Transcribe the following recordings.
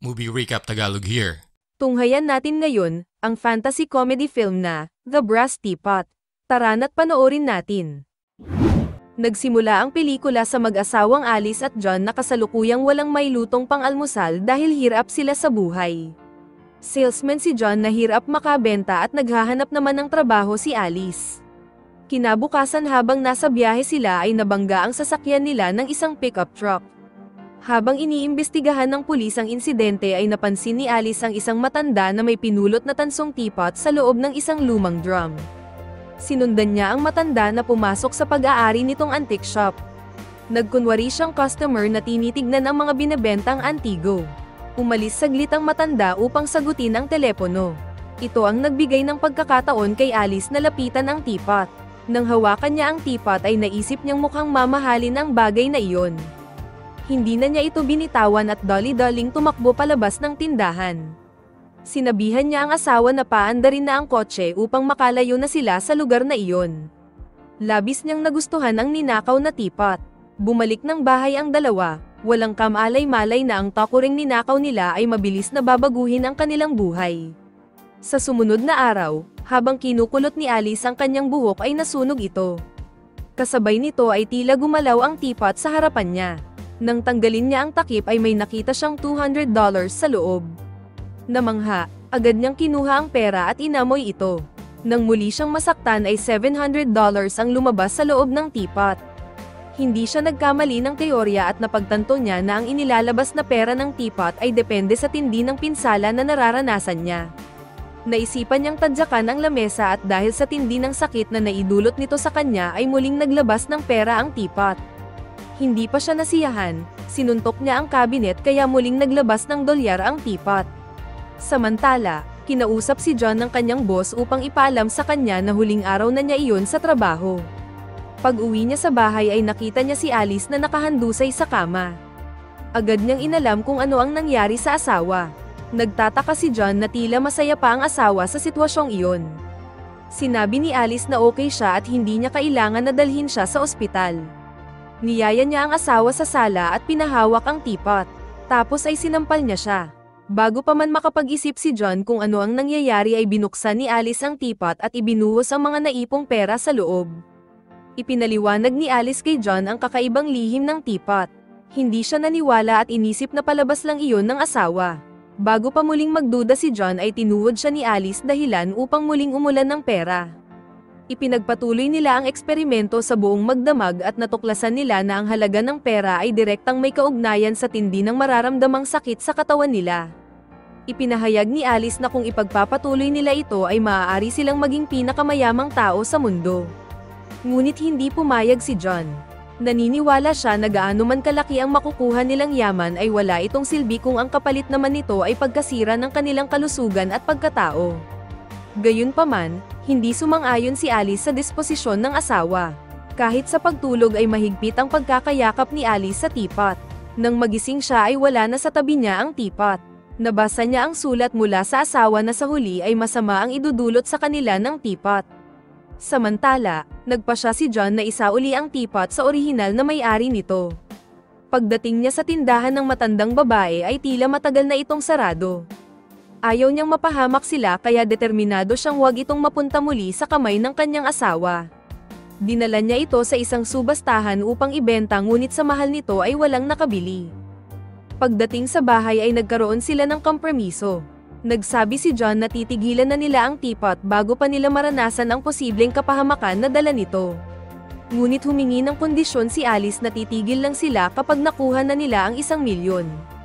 Movie Recap Tagalog here. Tunghayan natin ngayon, ang fantasy comedy film na, The Brass Teapot. Tara na't panoorin natin. Nagsimula ang pelikula sa mag-asawang Alice at John na kasalukuyang walang mailutong pang-almusal dahil hirap sila sa buhay. Salesman si John na hirap makabenta at naghahanap naman ng trabaho si Alice. Kinabukasan habang nasa biyahe sila ay nabangga ang sasakyan nila ng isang pickup truck. Habang iniimbestigahan ng pulis ang insidente ay napansin ni Alice ang isang matanda na may pinulot na tansong teapot sa loob ng isang lumang drum. Sinundan niya ang matanda na pumasok sa pag-aari nitong antique shop. Nagkunwari siyang customer na tinitignan ang mga binebentang antigo. Umalis saglit ang matanda upang sagutin ang telepono. Ito ang nagbigay ng pagkakataon kay Alice na lapitan ang teapot. Nang hawakan niya ang teapot ay naisip niyang mukhang mamahalin ang bagay na iyon. Hindi na niya ito binitawan at dali-daling tumakbo palabas ng tindahan. Sinabihan niya ang asawa na paandarin na ang kotse upang makalayo na sila sa lugar na iyon. Labis niyang nagustuhan ang ninakaw na teapot. Bumalik ng bahay ang dalawa, walang kamalay-malay na ang takuring ninakaw nila ay mabilis na babaguhin ang kanilang buhay. Sa sumunod na araw, habang kinukulot ni Alice ang kanyang buhok ay nasunog ito. Kasabay nito ay tila gumalaw ang teapot sa harapan niya. Nang tanggalin niya ang takip ay may nakita siyang $200 sa loob. Namangha, agad niyang kinuha ang pera at inamoy ito. Nang muli siyang masaktan ay $700 ang lumabas sa loob ng teapot. Hindi siya nagkamali ng teorya at napagtanto niya na ang inilalabas na pera ng teapot ay depende sa tindi ng pinsala na nararanasan niya. Naisipan niyang tadyakan ang lamesa at dahil sa tindi ng sakit na naidulot nito sa kanya ay muling naglabas ng pera ang teapot. Hindi pa siya nasiyahan, sinuntok niya ang kabinet kaya muling naglabas ng dolyar ang teapot. Samantala, kinausap si John ng kanyang boss upang ipaalam sa kanya na huling araw na niya iyon sa trabaho. Pag-uwi niya sa bahay ay nakita niya si Alice na nakahandusay sa kama. Agad niyang inalam kung ano ang nangyari sa asawa. Nagtataka si John na tila masaya pa ang asawa sa sitwasyong iyon. Sinabi ni Alice na okay siya at hindi niya kailangan na dalhin siya sa ospital. Niyaya niya ang asawa sa sala at pinahawak ang teapot. Tapos ay sinampal niya siya. Bago pa man makapag-isip si John kung ano ang nangyayari ay binuksan ni Alice ang teapot at ibinuhos ang mga naipong pera sa loob. Ipinaliwanag ni Alice kay John ang kakaibang lihim ng teapot. Hindi siya naniwala at inisip na palabas lang iyon ng asawa. Bago pa muling magduda si John ay tinuod siya ni Alice dahilan upang muling umulan ng pera. Ipinagpatuloy nila ang eksperimento sa buong magdamag at natuklasan nila na ang halaga ng pera ay direktang may kaugnayan sa tindi ng mararamdamang sakit sa katawan nila. Ipinahayag ni Alice na kung ipagpapatuloy nila ito ay maaari silang maging pinakamayamang tao sa mundo. Ngunit hindi pumayag si John. Naniniwala siya na gaano man kalaki ang makukuha nilang yaman ay wala itong silbi kung ang kapalit naman nito ay pagkasira ng kanilang kalusugan at pagkatao. Gayunpaman, hindi sumang-ayon si Alice sa disposisyon ng asawa. Kahit sa pagtulog ay mahigpit ang pagkakayakap ni Alice sa teapot. Nang magising siya ay wala na sa tabi niya ang teapot. Nabasa niya ang sulat mula sa asawa na sa huli ay masama ang idudulot sa kanila ng teapot. Samantala, nagpasya si John na isa uli ang teapot sa orihinal na may-ari nito. Pagdating niya sa tindahan ng matandang babae ay tila matagal na itong sarado. Ayaw niyang mapahamak sila kaya determinado siyang huwag itong mapunta muli sa kamay ng kanyang asawa. Dinala niya ito sa isang subastahan upang ibenta ngunit sa mahal nito ay walang nakabili. Pagdating sa bahay ay nagkaroon sila ng kompromiso. Nagsabi si John na titigilan na nila ang teapot bago pa nila maranasan ang posibleng kapahamakan na dala nito. Ngunit humingi ng kondisyon si Alice na titigil lang sila kapag nakuha na nila ang 1,000,000.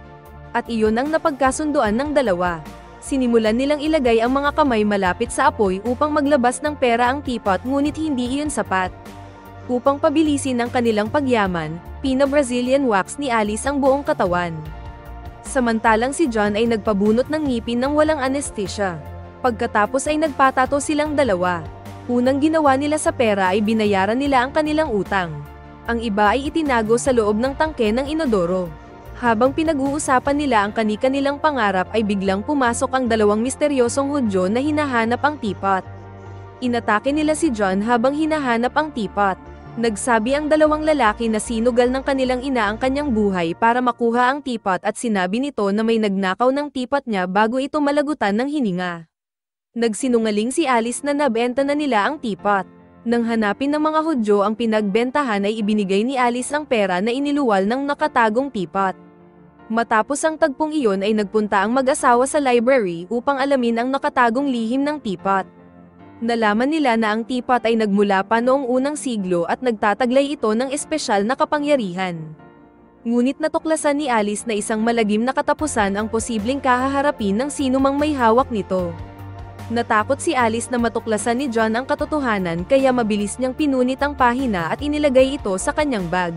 At iyon ang napagkasunduan ng dalawa. Sinimulan nilang ilagay ang mga kamay malapit sa apoy upang maglabas ng pera ang teapot ngunit hindi iyon sapat. Upang pabilisin ang kanilang pagyaman, pina-Brazilian wax ni Alice ang buong katawan. Samantalang si John ay nagpabunot ng ngipin ng walang anesthesia. Pagkatapos ay nagpatato silang dalawa. Unang ginawa nila sa pera ay binayaran nila ang kanilang utang. Ang iba ay itinago sa loob ng tangke ng inodoro. Habang pinag-uusapan nila ang kani-kanilang pangarap ay biglang pumasok ang dalawang misteryosong Hudyo na hinahanap ang teapot. Inatake nila si John habang hinahanap ang teapot. Nagsabi ang dalawang lalaki na sinugal ng kanilang ina ang kanyang buhay para makuha ang teapot at sinabi nito na may nagnakaw ng teapot niya bago ito malagutan ng hininga. Nagsinungaling si Alice na nabenta na nila ang teapot. Nang hanapin ng mga Hudyo ang pinagbentahan ay ibinigay ni Alice ang pera na iniluwal ng nakatagong teapot. Matapos ang tagpong iyon ay nagpunta ang mag-asawa sa library upang alamin ang nakatagong lihim ng teapot. Nalaman nila na ang teapot ay nagmula pa noong unang siglo at nagtataglay ito ng espesyal na kapangyarihan. Ngunit natuklasan ni Alice na isang malagim na katapusan ang posibleng kahaharapin ng sinumang may hawak nito. Natakot si Alice na matuklasan ni John ang katotohanan kaya mabilis niyang pinunit ang pahina at inilagay ito sa kanyang bag.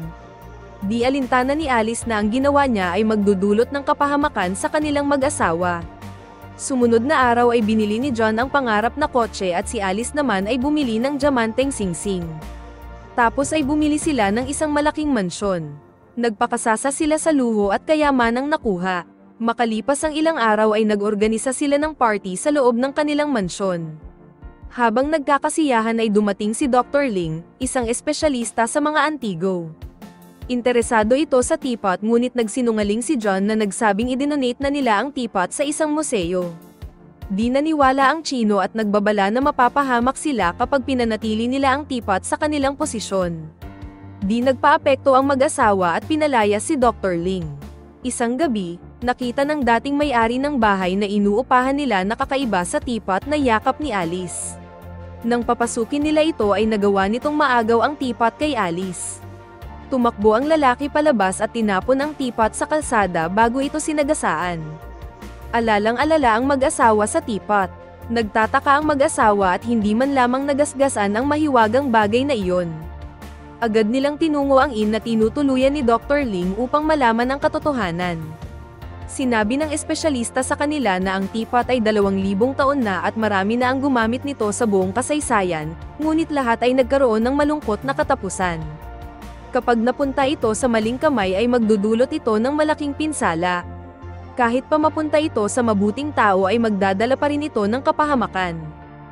Di alintana ni Alice na ang ginawa niya ay magdudulot ng kapahamakan sa kanilang mag-asawa. Sumunod na araw ay binili ni John ang pangarap na kotse at si Alice naman ay bumili ng diamanteng singsing. Tapos ay bumili sila ng isang malaking mansyon. Nagpakasasa sila sa luho at kayamanang nakuha. Makalipas ang ilang araw ay nag-organisa sila ng party sa loob ng kanilang mansyon. Habang nagkakasiyahan ay dumating si Dr. Ling, isang espesyalista sa mga antigo. Interesado ito sa teapot ngunit nagsinungaling si John na nagsabing idinonate na nila ang teapot sa isang museo. Di naniwala ang Chino at nagbabala na mapapahamak sila kapag pinanatili nila ang teapot sa kanilang posisyon. Di nagpaapekto ang mag-asawa at pinalaya si Dr. Ling. Isang gabi, nakita ng dating may-ari ng bahay na inuupahan nila na kakaiba sa teapot na yakap ni Alice. Nang papasukin nila ito ay nagawa nitong maagaw ang teapot kay Alice. Tumakbo ang lalaki palabas at tinapon ang teapot sa kalsada bago ito sinagasaan. Alalang-alala ang mag-asawa sa teapot. Nagtataka ang mag-asawa at hindi man lamang nagasgasan ang mahiwagang bagay na iyon. Agad nilang tinungo ang inn na tinutuluyan ni Dr. Ling upang malaman ang katotohanan. Sinabi ng espesyalista sa kanila na ang teapot ay 2,000 taon na at marami na ang gumamit nito sa buong kasaysayan, ngunit lahat ay nagkaroon ng malungkot na katapusan. Kapag napunta ito sa maling kamay ay magdudulot ito ng malaking pinsala. Kahit pa mapunta ito sa mabuting tao ay magdadala pa rin ito ng kapahamakan.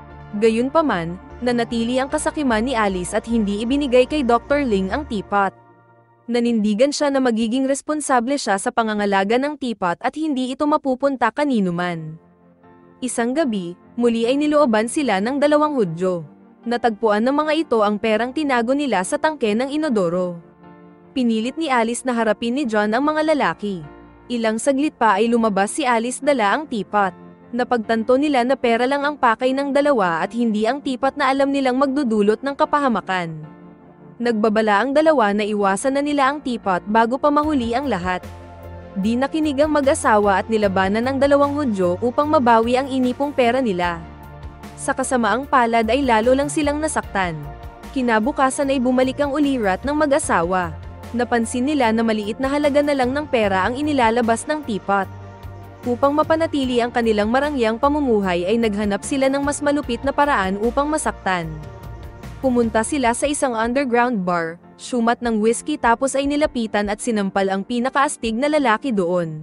Gayunpaman, nanatili ang kasakiman ni Alice at hindi ibinigay kay Dr. Ling ang teapot. Nanindigan siya na magiging responsable siya sa pangangalaga ng teapot at hindi ito mapupunta kanino man. Isang gabi, muli ay nilooban sila ng dalawang Hudyo. Natagpuan ng mga ito ang perang tinago nila sa tangke ng inodoro. Pinilit ni Alice na harapin ni John ang mga lalaki. Ilang saglit pa ay lumabas si Alice dala ang teapot. Napagtanto nila na pera lang ang pakay ng dalawa at hindi ang teapot na alam nilang magdudulot ng kapahamakan. Nagbabala ang dalawa na iwasan na nila ang teapot bago pa mahuli ang lahat. Di nakinig ang mag-asawa at nilabanan ng dalawang Hudyo upang mabawi ang inipong pera nila. Sa kasamaang palad ay lalo lang silang nasaktan. Kinabukasan ay bumalik ang ulirat ng mag-asawa. Napansin nila na maliit na halaga na lang ng pera ang inilalabas ng teapot. Upang mapanatili ang kanilang marangyang pamumuhay ay naghanap sila ng mas malupit na paraan upang masaktan. Pumunta sila sa isang underground bar, sumat ng whiskey tapos ay nilapitan at sinampal ang pinakaastig na lalaki doon.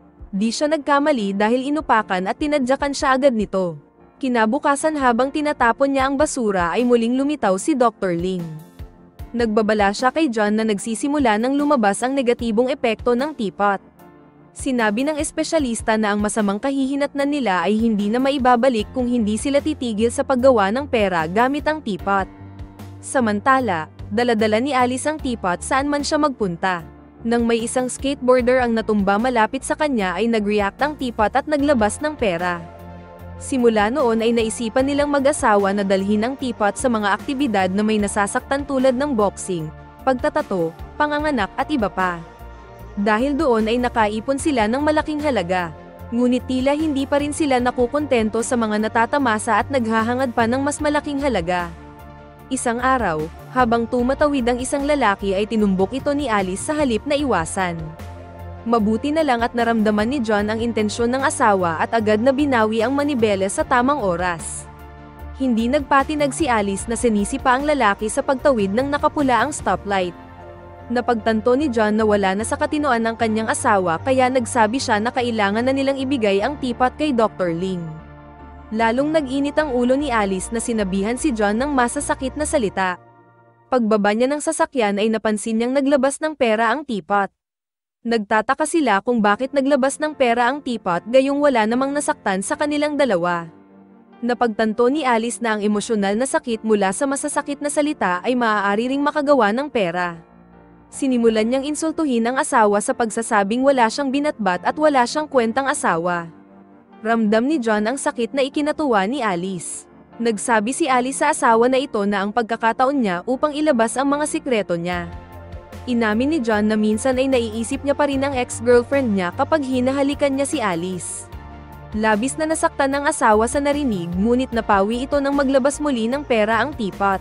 Di siya nagkamali dahil inupakan at tinadyakan siya agad nito. Kinabukasan habang tinatapon niya ang basura ay muling lumitaw si Dr. Ling. Nagbabala siya kay John na nagsisimula ng lumabas ang negatibong epekto ng teapot. Sinabi ng espesyalista na ang masamang kahihinatnan nila ay hindi na maibabalik kung hindi sila titigil sa paggawa ng pera gamit ang teapot. Samantala, dala-dala ni Alice ang teapot saan man siya magpunta. Nang may isang skateboarder ang natumba malapit sa kanya ay nag-react ang teapot at naglabas ng pera. Simula noon ay naisipan nilang mag-asawa na dalhin ang teapot sa mga aktibidad na may nasasaktan tulad ng boxing, pagtatato, panganganak at iba pa. Dahil doon ay nakaipon sila ng malaking halaga. Ngunit tila hindi pa rin sila nakukontento sa mga natatamasa at naghahangad pa ng mas malaking halaga. Isang araw, habang tumatawid ang isang lalaki ay tinumbok ito ni Alice sa halip na iwasan. Mabuti na lang at naramdaman ni John ang intensyon ng asawa at agad na binawi ang manibeles sa tamang oras. Hindi nagpatinag si Alice na sinisi pa ang lalaki sa pagtawid ng nakapula ang stoplight. Napagtanto ni John na wala na sa katinoan ng kanyang asawa kaya nagsabi siya na kailangan na nilang ibigay ang teapot kay Dr. Ling. Lalong nag-init ang ulo ni Alice na sinabihan si John ng masasakit na salita. Pagbaba niya ng sasakyan ay napansin niyang naglabas ng pera ang teapot. Nagtataka sila kung bakit naglabas ng pera ang teapot gayong wala namang nasaktan sa kanilang dalawa. Napagtanto ni Alice na ang emosyonal na sakit mula sa masasakit na salita ay maaari ring makagawa ng pera. Sinimulan niyang insultuhin ang asawa sa pagsasabing wala siyang binatbat at wala siyang kwentang asawa. Ramdam ni John ang sakit na ikinatuwa ni Alice. Nagsabi si Alice sa asawa na ito na ang pagkakataon niya upang ilabas ang mga sikreto niya. Inamin ni John na minsan ay naiisip niya pa rin ang ex-girlfriend niya kapag hinahalikan niya si Alice. Labis na nasaktan ng asawa sa narinig ngunit napawi ito nang maglabas muli ng pera ang teapot.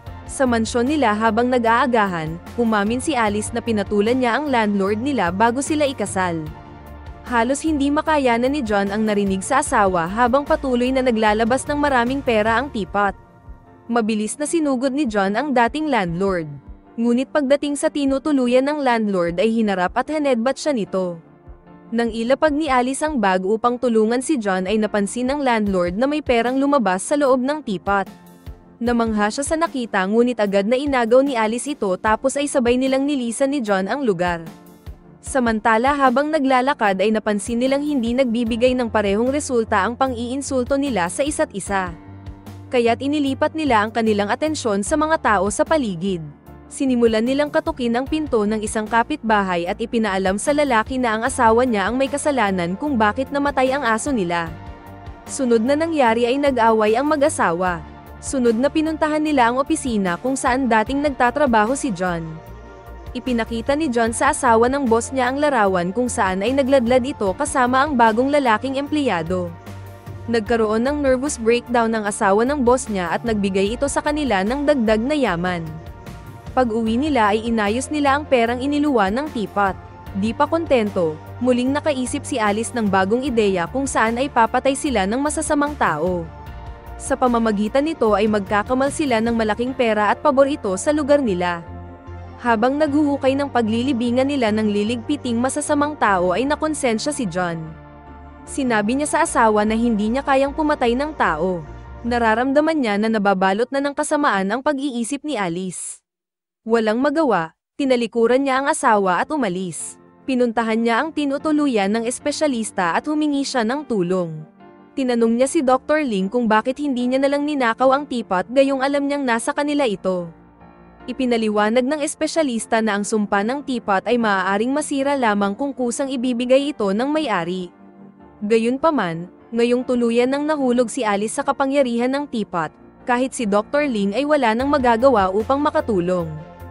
Sa mansyon nila habang nag-aagahan, umamin si Alice na pinatulan niya ang landlord nila bago sila ikasal. Halos hindi makayanan ni John ang narinig sa asawa habang patuloy na naglalabas ng maraming pera ang teapot. Mabilis na sinugod ni John ang dating landlord. Ngunit pagdating sa tinutuluyan ng landlord ay hinarap at hanedbat siya nito. Nang ilapag ni Alice ang bag upang tulungan si John ay napansin ng landlord na may perang lumabas sa loob ng teapot. Namangha siya sa nakita ngunit agad na inagaw ni Alice ito tapos ay sabay nilang nilisan ni John ang lugar. Samantala habang naglalakad ay napansin nilang hindi nagbibigay ng parehong resulta ang pang-iinsulto nila sa isa't isa. Kaya't inilipat nila ang kanilang atensyon sa mga tao sa paligid. Sinimulan nilang katukin ang pinto ng isang kapitbahay at ipinaalam sa lalaki na ang asawa niya ang may kasalanan kung bakit namatay ang aso nila. Sunod na nangyari ay nag-away ang mag-asawa. Sunod na pinuntahan nila ang opisina kung saan dating nagtatrabaho si John. Ipinakita ni John sa asawa ng boss niya ang larawan kung saan ay nagladlad ito kasama ang bagong lalaking empleyado. Nagkaroon ng nervous breakdown ang asawa ng boss niya at nagbigay ito sa kanila ng dagdag na yaman. Pag-uwi nila ay inayos nila ang perang iniluwa ng teapot. Di pa kontento, muling nakaisip si Alice ng bagong ideya kung saan ay papatay sila ng masasamang tao. Sa pamamagitan nito ay magkakamal sila ng malaking pera at pabor ito sa lugar nila. Habang naghuhukay ng paglilibingan nila ng liligpiting masasamang tao ay nakonsensya si John. Sinabi niya sa asawa na hindi niya kayang pumatay ng tao. Nararamdaman niya na nababalot na ng kasamaan ang pag-iisip ni Alice. Walang magawa, tinalikuran niya ang asawa at umalis. Pinuntahan niya ang tinutuluyan ng espesyalista at humingi siya ng tulong. Tinanong niya si Dr. Ling kung bakit hindi niya nalang ninakaw ang teapot gayong alam niyang nasa kanila ito. Ipinaliwanag ng espesyalista na ang sumpa ng teapot ay maaaring masira lamang kung kusang ibibigay ito ng may-ari. Gayunpaman, ngayong tuluyan nang nahulog si Alice sa kapangyarihan ng teapot, kahit si Dr. Ling ay wala nang magagawa upang makatulong.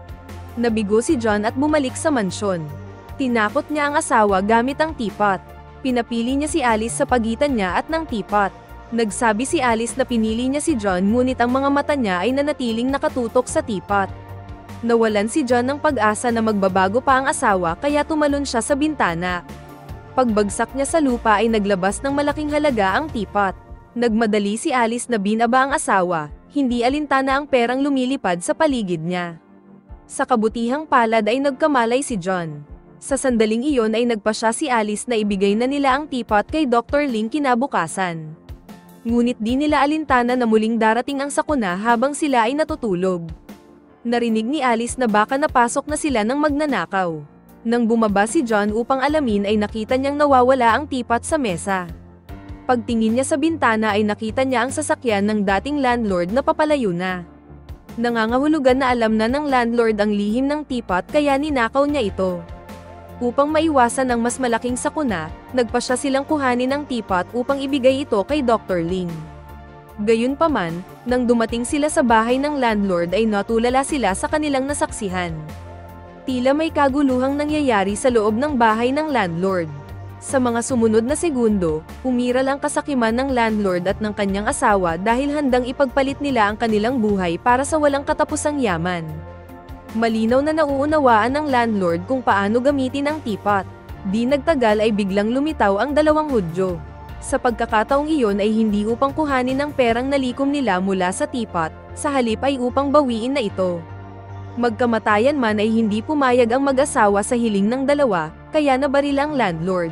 Nabigo si John at bumalik sa mansyon. Tinakot niya ang asawa gamit ang teapot. Pinapili niya si Alice sa pagitan niya at ng teapot. Nagsabi si Alice na pinili niya si John ngunit ang mga mata niya ay nanatiling nakatutok sa teapot. Nawalan si John ng pag-asa na magbabago pa ang asawa kaya tumalon siya sa bintana. Pagbagsak niya sa lupa ay naglabas ng malaking halaga ang teapot. Nagmadali si Alice na binaba ang asawa, hindi alintana ang perang lumilipad sa paligid niya. Sa kabutihang palad ay nagkamalay si John. Sa sandaling iyon ay nagpasya si Alice na ibigay na nila ang teapot kay Dr. Ling kinabukasan. Ngunit di nila alintana na muling darating ang sakuna habang sila ay natutulog. Narinig ni Alice na baka napasok na sila ng magnanakaw. Nang bumaba si John upang alamin ay nakita niyang nawawala ang teapot sa mesa. Pagtingin niya sa bintana ay nakita niya ang sasakyan ng dating landlord na papalayo na. Nangangahulugan na alam na ng landlord ang lihim ng teapot kaya ninakaw niya ito. Upang maiwasan ang mas malaking sakuna, nagpasya silang kuhanin ang teapot upang ibigay ito kay Dr. Ling. Gayunpaman, nang dumating sila sa bahay ng landlord ay natulala sila sa kanilang nasaksihan. Tila may kaguluhang nangyayari sa loob ng bahay ng landlord. Sa mga sumunod na segundo, umiral ang kasakiman ng landlord at ng kanyang asawa dahil handang ipagpalit nila ang kanilang buhay para sa walang katapusang yaman. Malinaw na nauunawaan ng landlord kung paano gamitin ang teapot. Di nagtagal ay biglang lumitaw ang dalawang Hudyo. Sa pagkakataong iyon ay hindi upang kuhanin ang perang nalikom nila mula sa teapot, sa halip ay upang bawiin na ito. Magkamatayan man ay hindi pumayag ang mag-asawa sa hiling ng dalawa, kaya nabaril ang landlord.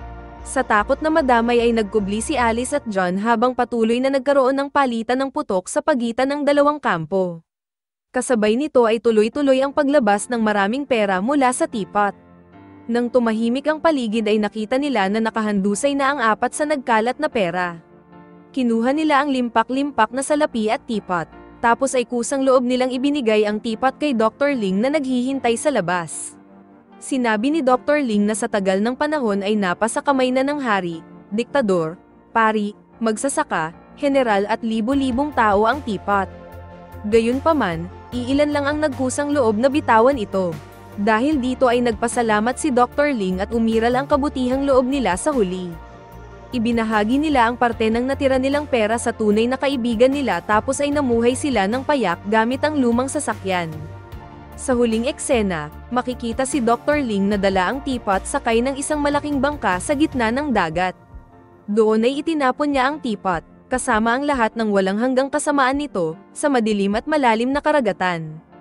Sa takot na madamay ay nagkubli si Alice at John habang patuloy na nagkaroon ng palitan ng putok sa pagitan ng dalawang kampo. Kasabay nito ay tuloy-tuloy ang paglabas ng maraming pera mula sa teapot. Nang tumahimik ang paligid ay nakita nila na nakahandusay na ang 4 sa nagkalat na pera. Kinuha nila ang limpak-limpak na salapi at teapot, tapos ay kusang loob nilang ibinigay ang teapot kay Dr. Ling na naghihintay sa labas. Sinabi ni Dr. Ling na sa tagal ng panahon ay napasa kamay na ng hari, diktador, pari, magsasaka, general at libo-libong tao ang teapot. Gayunpaman, iilan lang ang nagkusang loob na bitawan ito. Dahil dito ay nagpasalamat si Dr. Ling at umiral ang kabutihang loob nila sa huli. Ibinahagi nila ang parte ng natira nilang pera sa tunay na kaibigan nila tapos ay namuhay sila ng payak gamit ang lumang sasakyan. Sa huling eksena, makikita si Dr. Ling na dala ang teapot sakay ng isang malaking bangka sa gitna ng dagat. Doon ay itinapon niya ang teapot, kasama ang lahat ng walang hanggang kasamaan nito, sa madilim at malalim na karagatan.